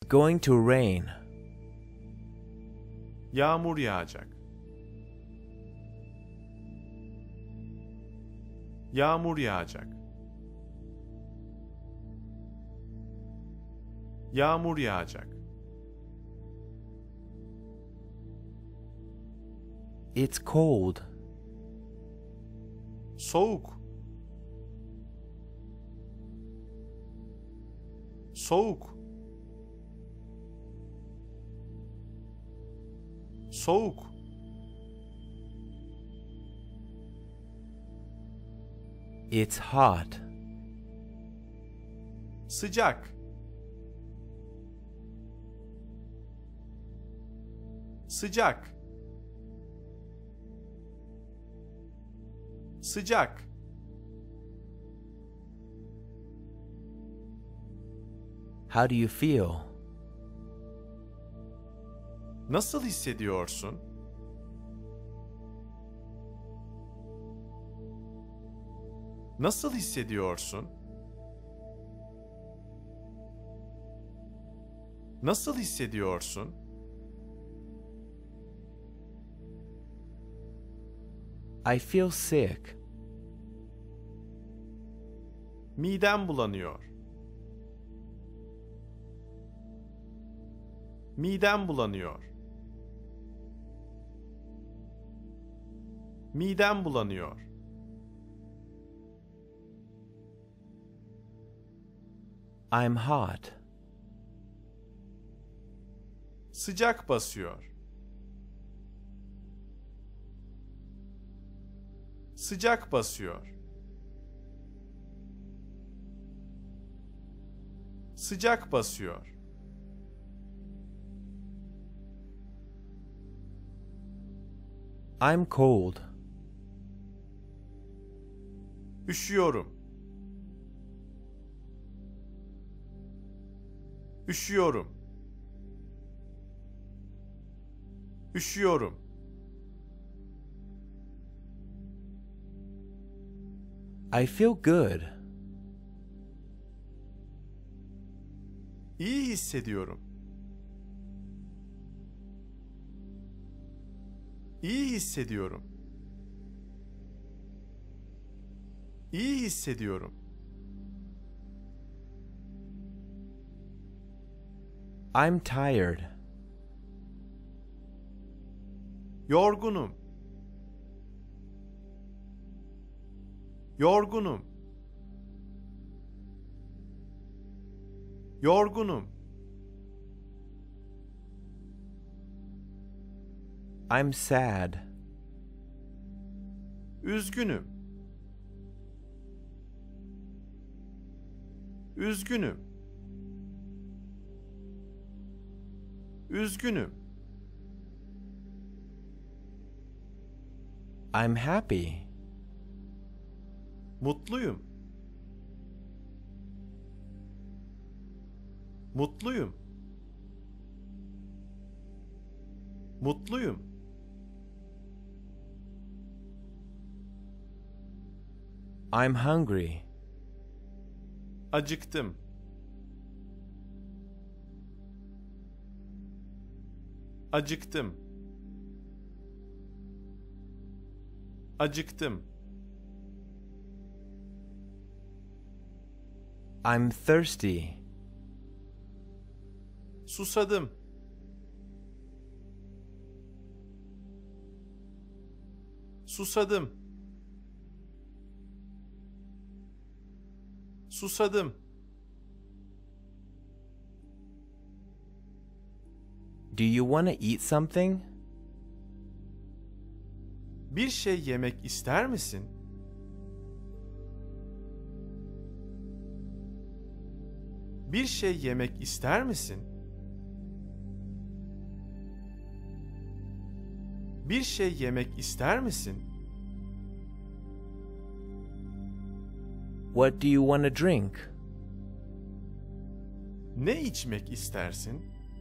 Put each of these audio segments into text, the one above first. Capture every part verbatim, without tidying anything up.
going to rain. Yağmur yağacak. Yağmur yağacak. Yağmur yağacak. It's cold. Soğuk. Soğuk. Soğuk. It's hot. Sıcak. Sıcak. Sıcak. How do you feel? Nasıl hissediyorsun? Nasıl hissediyorsun? Nasıl hissediyorsun? I feel sick. Midem bulanıyor. Midem bulanıyor. Midem bulanıyor. I'm hot. Sıcak basıyor. Sıcak basıyor. Sıcak basıyor. I'm cold. Üşüyorum. Üşüyorum. Üşüyorum. I feel good. İyi hissediyorum. İyi hissediyorum. İyi hissediyorum. I'm tired. Yorgunum. Yorgunum. Yorgunum. I'm sad. Üzgünüm. Üzgünüm. Üzgünüm. I'm happy. Mutluyum. Mutluyum. Mutluyum. I'm hungry. Acıktım. Acıktım. Acıktım. I'm thirsty. Susadım. Susadım. Susadım. Do you want to eat something? Bir şey yemek ister misin? Bir şey yemek ister misin? Bir şey yemek ister misin? What do you want to drink? Ne içmek istersin?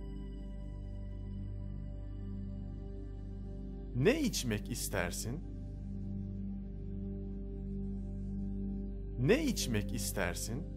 Ne içmek istersin? Ne içmek istersin?